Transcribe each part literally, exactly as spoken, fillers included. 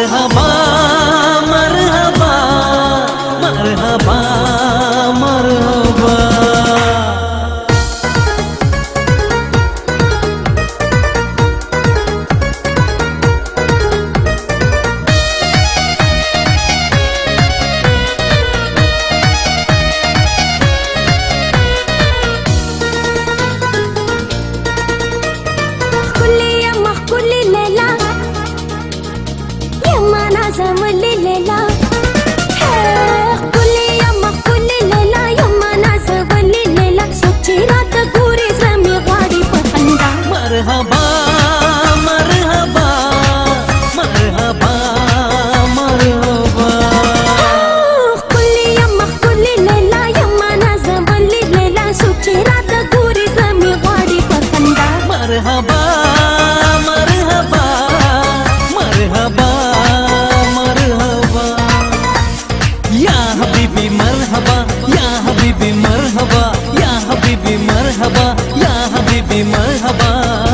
मरहबा मरहबा मरहबा मरहबा। मरहबा मरहबा मरहबा मरहबा। कुल्ली यम्मा कुल्ली लैला यम्मा नाज़वली लैला सोची रात गोरी ज़मी गाड़ी पसंदा। मरहबा मरहबा मरहबा मरहबा। या हबीबी मरहबा या हबीबी मरहबा या हबीबी मरहबा या हबीबी मरहबा।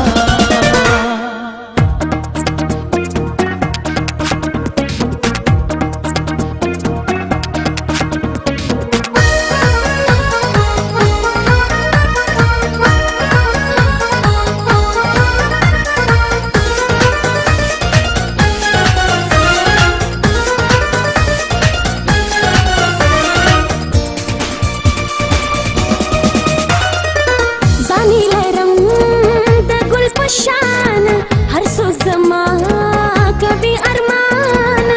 हर सो जमा कभी अरमान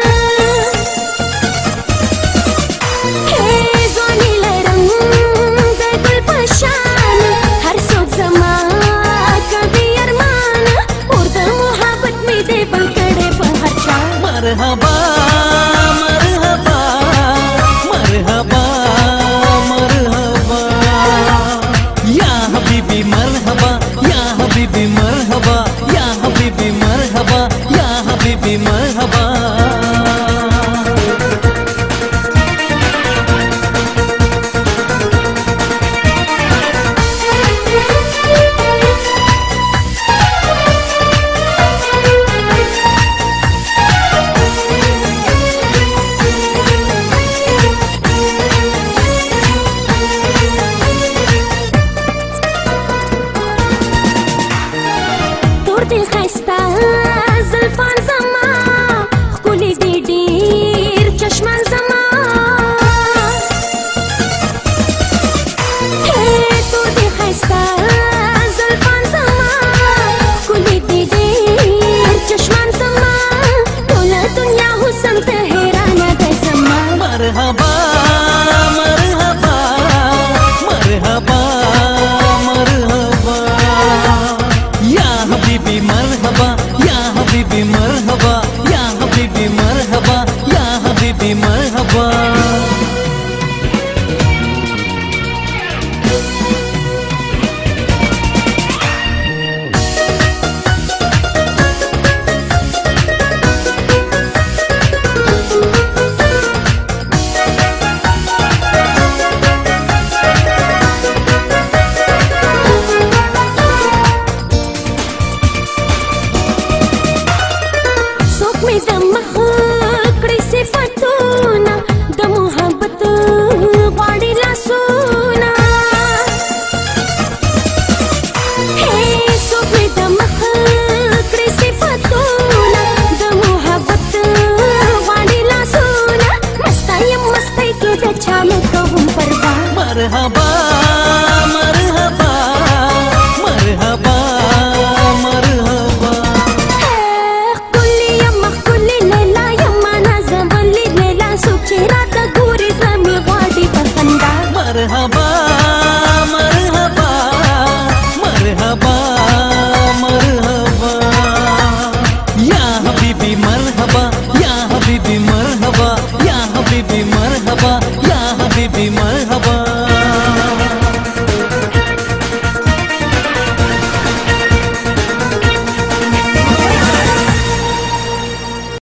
है ज़ोनी रंग गुल पशान। हर सो जमा कभी अरमान और द मोहब्बत में दे बल करे पहचा। मरहबा मरहबा मरहबा मरहबा। या हबीबी मरहबा या हबीबी मरहबा या हबीबी मरहबा या हबीबी मरहबा। खस्ता जुल्फान जमा खुली दी डीर चश्मान जमा है तो दे खस्ता जुल्फान जमा खुली दी डीर चश्मान जमा। तोला दुनिया हुसन तेहराना दे जमा। मरहबा मरहबा मरहबा मरहबा। या हबीबी मरहबा या हबीबी मरहबा या हबीबी मरहबा या हबीबी मरहबा। मरहबा